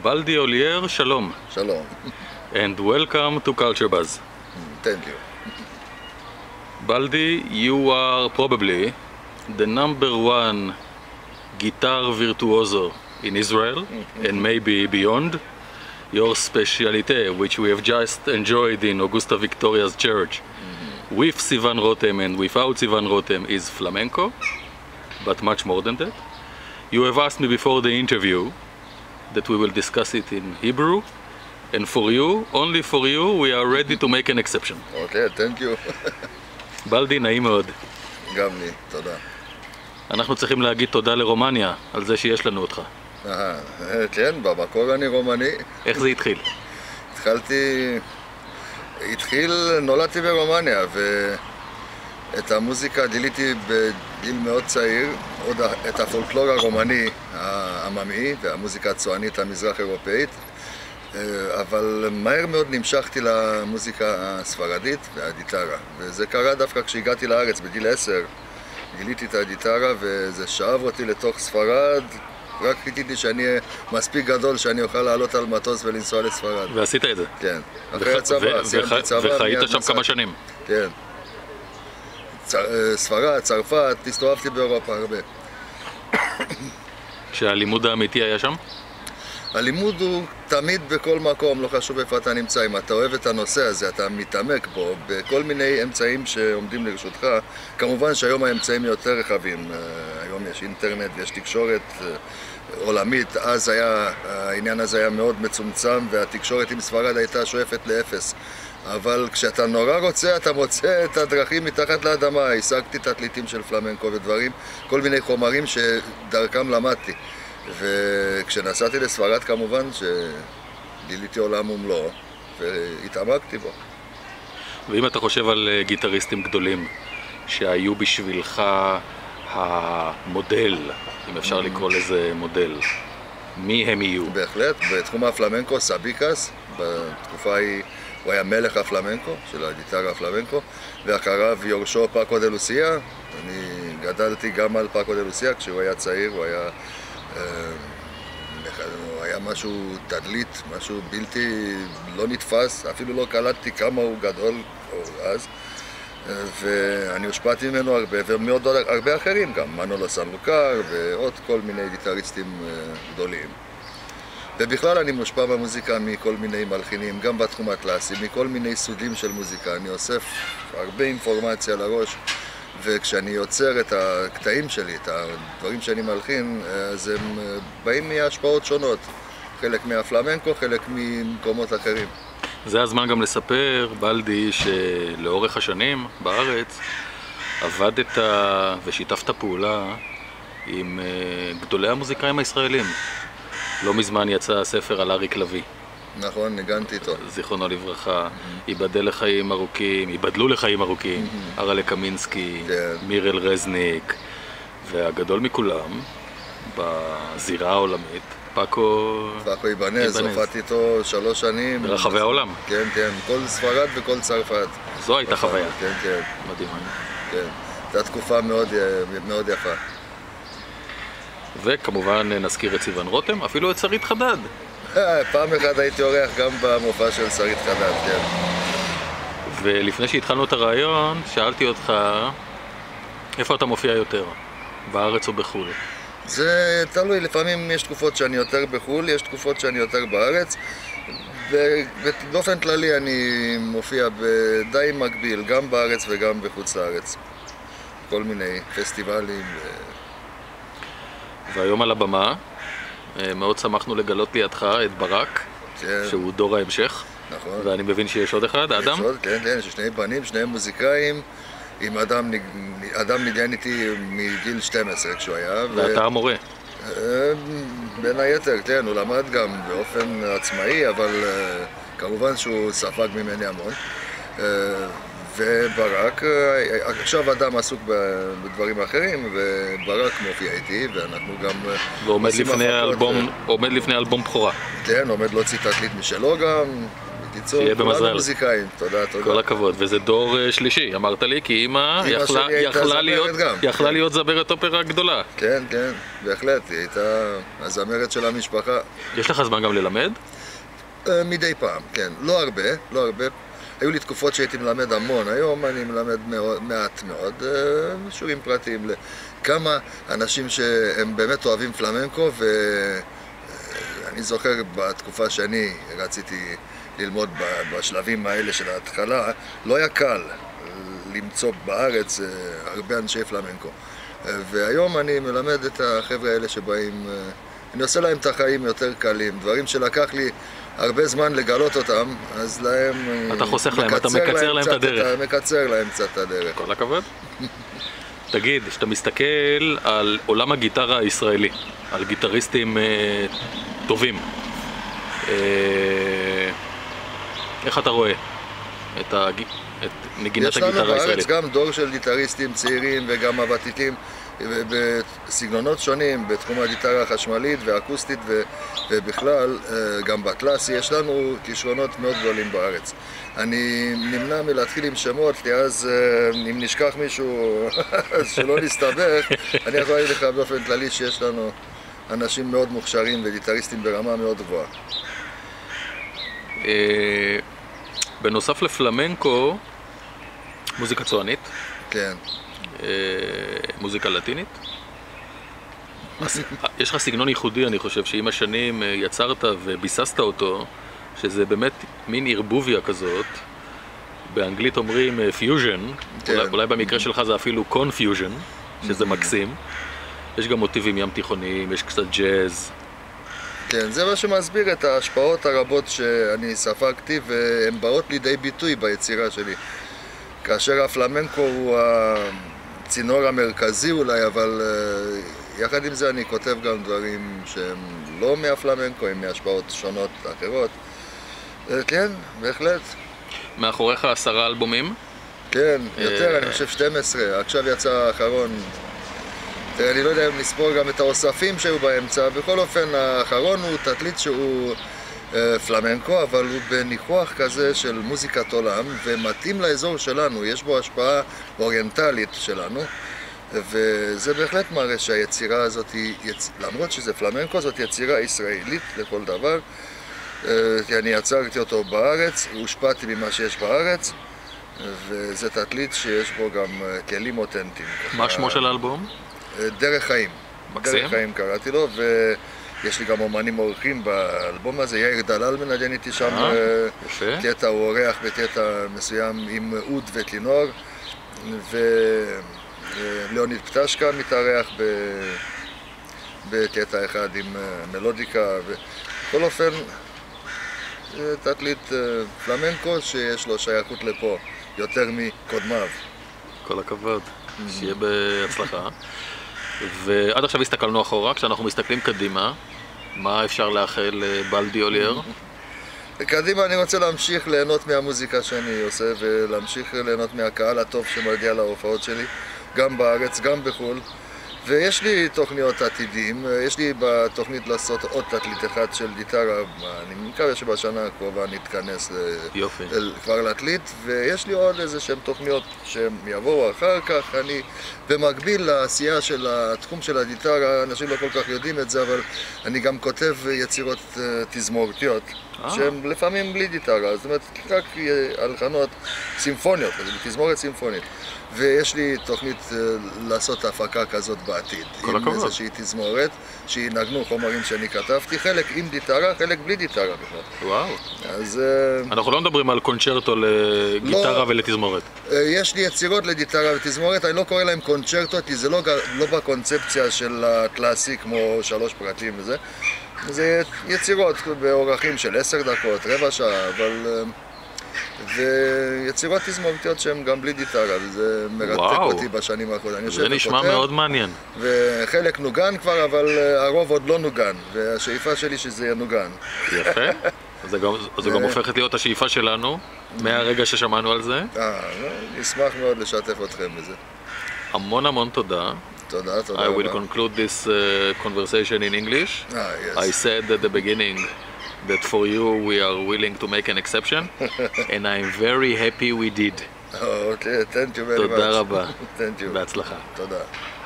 Baldi Olier, shalom. Shalom. And welcome to CultureBuzz. Thank you. Baldi, you are probably the #1 guitar virtuoso in Israel and maybe beyond. Your specialty, which we have just enjoyed in Augusta Victoria's church, with Sivan Rotem and without Sivan Rotem, is flamenco, but much more than that. You have asked me before the interview that we will discuss it in Hebrew, and for you, only for you, we are ready to make an exception. Okay, thank you. בלדי, נעים מאוד. גם לי, תודה. אנחנו צריכים להגיד תודה לרומניה על זה שיש לנו אותך. כן, במקור אני רומני. איך זה התחיל? נולדתי ברומניה, ואת המוזיקה גיליתי בגיל מאוד צעיר, עוד את הפולקלור הרומני העממי והמוזיקה הצוענית המזרח אירופאית, אבל מהר מאוד נמשכתי למוזיקה הספרדית והגיטרה, וזה קרה דווקא כשהגעתי לארץ בגיל 10, גיליתי את הגיטרה וזה שאב אותי לתוך ספרד, רק חיכיתי שאני אהיה מספיק גדול שאני אוכל לעלות על מטוס ולנסוע לספרד. ועשית את זה? כן, אחרי הצבא, סיימתי צבא. וחיית שם כמה שנים? כן. ספרד, צרפת, הסתובבתי באירופה הרבה. כשהלימוד האמיתי היה שם? הלימוד הוא תמיד בכל מקום, לא חשוב איפה אתה נמצא. אם אתה אוהב את הנושא הזה, אתה מתעמק בו בכל מיני אמצעים שעומדים לרשותך. כמובן שהיום האמצעים יותר רחבים. היום יש אינטרנט ויש תקשורת עולמית. אז העניין הזה היה מאוד מצומצם, והתקשורת עם ספרד הייתה שואפת לאפס. אבל כשאתה נורא רוצה, אתה מוצא את הדרכים מתחת לאדמה. השגתי תקליטים של פלמנקו ודברים, כל מיני חומרים שדרכם למדתי. וכשנסעתי לספרד כמובן שגיליתי עולם ומלואו והתעמקתי בו. ואם אתה חושב על גיטריסטים גדולים שהיו בשבילך המודל, אם אפשר לקרוא לזה מודל, מי הם יהיו? בהחלט, בתחום הפלמנקו סביקס, בתקופה ההיא הוא היה מלך הפלמנקו, של הגיטרה הפלמנקו, ואחריו יורשו פאקו דה לוסיה. אני גדלתי גם על פאקו דה לוסיה כשהוא היה צעיר, הוא היה משהו תדלית, משהו בלתי לא נתפס, אפילו לא קלטתי כמה הוא גדול אז, ואני הושפעתי ממנו הרבה, ומאוד הרבה אחרים, גם מנולו סנלוקר ועוד כל מיני גיטריסטים גדולים. ובכלל אני מושפע במוזיקה מכל מיני מלחינים, גם בתחום הקלאסי, מכל מיני סוגים של מוזיקה. אני אוסף הרבה אינפורמציה לראש, וכשאני יוצר את הקטעים שלי, את הדברים שאני מלחין, אז הם באים מהשפעות שונות. חלק מהפלמנקו, חלק ממקומות אחרים. זה הזמן גם לספר, בלדי, שלאורך השנים בארץ עבדת ושיתפת פעולה עם גדולי המוזיקאים הישראלים. לא מזמן יצא הספר על אריק לוי. נכון, ניגנתי איתו. זיכרונו לברכה, ייבדל לחיים ארוכים, ייבדלו לחיים ארוכים, ארלה קמינסקי, מירל רזניק, והגדול מכולם, בזירה העולמית, פאקו איבנז, הופעתי איתו 3 שנים. ברחבי העולם. כן, כן, כל ספרד וכל צרפת. זו הייתה חוויה. כן, כן. מדהימה. כן, זו תקופה מאוד יפה. וכמובן נזכיר את סיוון רותם, אפילו את שרית חדד. פעם אחת הייתי אורח גם במופע של שרית חדד, כן. ולפני שהתחלנו את הרעיון, שאלתי אותך, איפה אתה מופיע יותר? בארץ או בחו"ל? זה תלוי, לפעמים יש תקופות שאני יותר בחו"ל, יש תקופות שאני יותר בארץ, ובאופן כללי אני מופיע די מקביל, גם בארץ וגם בחוץ לארץ. כל מיני פסטיבלים. והיום על הבמה, מאוד שמחנו לגלות לידך את ברק, כן. שהוא דור ההמשך. נכון. ואני מבין שיש עוד אחד, אדם? כן, כן, יש 2 בנים, 2 מוזיקאים. עם אדם ניגן איתי מגיל 12 כשהוא היה. ואתה המורה? בין היתר, כן, הוא למד גם באופן עצמאי, אבל כמובן שהוא ספג ממני המון. וברק, עכשיו אדם עסוק בדברים אחרים, וברק מופיע איתי, ואנחנו גם ועומד לפני אלבום בכורה. כן, עומד להוציא תקליט משלו גם, קיצור, שיהיה כולנו במזל. מוזיקאים, תודה, תודה. כל הכבוד, וזה דור שלישי, אמרת לי, כי אמא יכלה להיות זמרת אופרה גדולה. כן, כן, בהחלט, היא הייתה הזמרת של המשפחה. יש לך זמן גם ללמד? מדי פעם, כן. לא הרבה, לא הרבה. היו לי תקופות שהייתי מלמד המון, היום אני מלמד מעט מאוד, שיעורים פרטיים לכמה אנשים שהם באמת אוהבים פלמנקו, ואני זוכר בתקופה שאני רציתי ללמוד בשלבים האלה של ההתחלה, לא היה קל למצוא בארץ הרבה אנשי פלמנקו. והיום אני מלמד את החבר'ה האלה שבאים, אני עושה להם את החיים יותר קלים, דברים שלקח לי הרבה זמן לגלות אותם, אז להם... אתה חוסך להם, אתה מקצר להם את הדרך. מקצר להם קצת את הדרך. כל הכבוד. תגיד, כשאתה מסתכל על עולם הגיטרה הישראלי, על גיטריסטים טובים, איך אתה רואה את נגינת הגיטרה הישראלית? יש לנו בארץ גם דור של גיטריסטים צעירים וגם הוותיקים בסגנונות שונים, בתחום הגיטרה החשמלית והאקוסטית ובכלל גם בקלאסי. יש לנו כישרונות מאוד גדולים בארץ. אני נמנע מלהתחיל עם שמות, כי אז אם נשכח מישהו שלא נסתבך, אני יכול להגיד לך באופן כללי שיש לנו אנשים מאוד מוכשרים וגיטריסטים ברמה מאוד גבוהה. בנוסף לפלמנקו, מוזיקה צוענית. כן. מוזיקה לטינית. יש לך סגנון ייחודי, אני חושב, שעם השנים יצרת וביססת אותו, שזה באמת מין ערבוביה כזאת. באנגלית אומרים פיוז'ן, אולי במקרה שלך זה אפילו קונפיוז'ן, שזה מקסים. יש גם מוטיבים ים תיכוניים, יש קצת ג'אז. כן, זה מה שמסביר את ההשפעות הרבות שאני ספגתי, והן באות לידי ביטוי ביצירה שלי. כאשר הפלמנקו הוא הצינור המרכזי אולי, אבל יחד עם זה אני כותב גם דברים שהם לא מהפלמנקו, הם מהשפעות שונות אחרות. כן, בהחלט. מאחוריך 10 אלבומים? כן, יותר, אני חושב 12. עכשיו יצא האחרון. אני לא יודע אם נספור גם את האוספים שהיו באמצע. בכל אופן, האחרון הוא תקליט שהוא פלמנקו, אבל הוא בניחוח כזה של מוזיקת עולם, ומתאים לאזור שלנו. יש בו השפעה אוריינטלית שלנו, וזה בהחלט מראה שהיצירה הזאת, למרות שזה פלמנקו, זאת יצירה ישראלית לכל דבר. אני יצרתי אותו בארץ, הושפעתי ממה שיש בארץ, וזה תקליט שיש בו גם כלים אותנטיים. מה שמו של האלבום? דרך חיים. מקסים. דרך חיים קראתי לו, ויש לי גם אומנים אורחים באלבום הזה. יאיר דלל מנגן איתי שם קטע, הוא אורח בקטע מסוים עם אוד וכינור, ולאוניד פטשקה מתארח בקטע אחד עם מלודיקה. בכל אופן, תקליט פלמנקו שיש לו שייכות לפה יותר מקודמיו. כל הכבוד, שיהיה בהצלחה. ועד עכשיו הסתכלנו אחורה, כשאנחנו מסתכלים קדימה, מה אפשר לאחל לבלדי אולייר? קדימה אני רוצה להמשיך ליהנות מהמוזיקה שאני עושה, ולהמשיך ליהנות מהקהל הטוב שמגיע להופעות שלי, גם בארץ, גם בחו"ל. ויש לי תוכניות עתידים, יש לי בתוכנית לעשות עוד תקליט אחד של גיטרה, אני מקווה שבשנה הקרובה נתכנס כבר להקליט, ויש לי עוד איזה שהן תוכניות שהם יבואו אחר כך. אני במקביל לעשייה של התחום של הגיטרה, אנשים לא כל כך יודעים את זה, אבל אני גם כותב יצירות תזמורתיות, שהן לפעמים בלי גיטרה, זאת אומרת רק הלחנות סימפוניות, תזמורת סימפונית. ויש לי תוכנית לעשות הפקה כזאת בעתיד, עם איזושהי תזמורת שינגנו חומרים שאני כתבתי, חלק עם גיטרה, חלק בלי גיטרה בכלל. וואו. אז אנחנו לא מדברים על קונצ'רטו לגיטרה ולתזמורת. יש לי יצירות לגיטרה ותזמורת, אני לא קורא להם קונצ'רטו, כי זה לא בקונספציה של הקלאסי כמו 3 פרטים וזה. זה יצירות באורחים של 10 דקות, רבע שעה, אבל... ויצירות תזמורתיות שהן גם בלי גיטרה, וזה מרתק אותי בשנים האחרונות. זה נשמע מאוד מעניין. וחלק נוגן כבר, אבל הרוב עוד לא נוגן, והשאיפה שלי שזה יהיה נוגן. יפה. אז זה גם הופכת להיות השאיפה שלנו, מהרגע ששמענו על זה. נשמח מאוד לשתף אתכם בזה. המון תודה. תודה, I will conclude this conversation in English. Yes. I said at the beginning that for you we are willing to make an exception, and I'm very happy we did. Okay, thank you very much. תודה רבה. Thank you. בהצלחה. תודה.